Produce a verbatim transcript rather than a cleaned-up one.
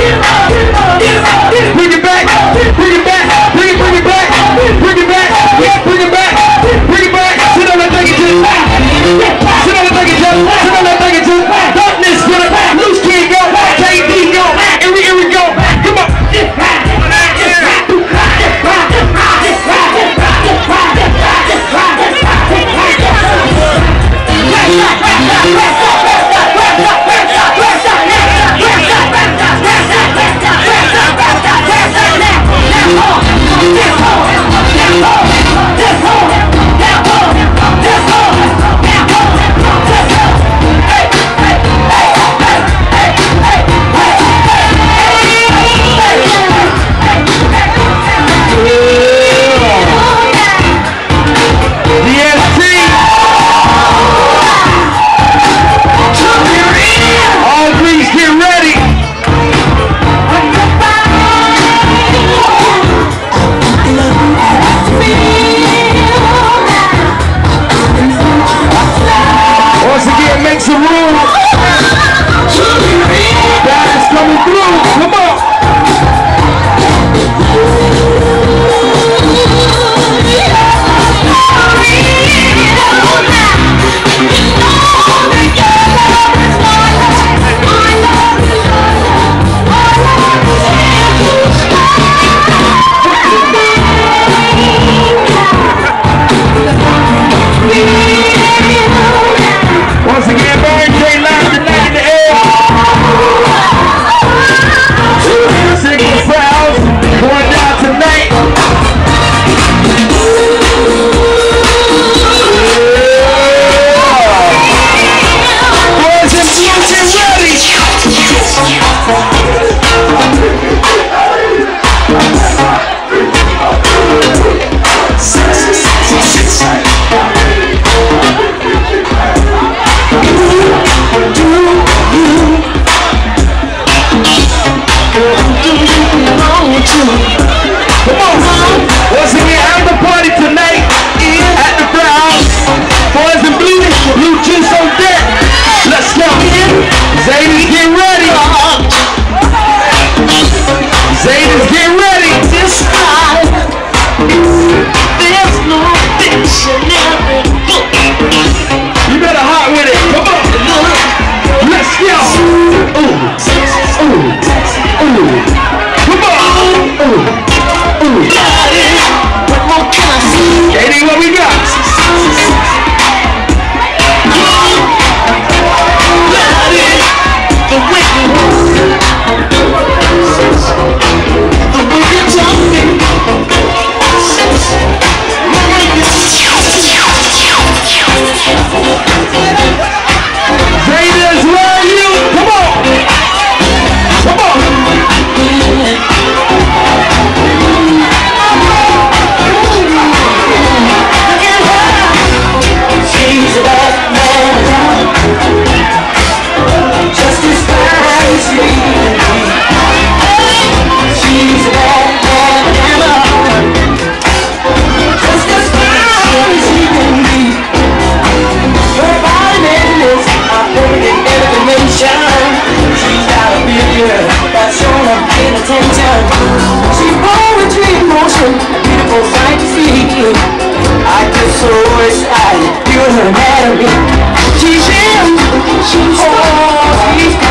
Bring it back, bring it back, bring it, bring it back, bring it back, yeah, bring it back, bring it back. Sit on that thing and just, sit on that thing and just, sit on that thing and just. Darkness for the loose kid go, K D go, here we, here we go. Come on. She's in, she's oh, she's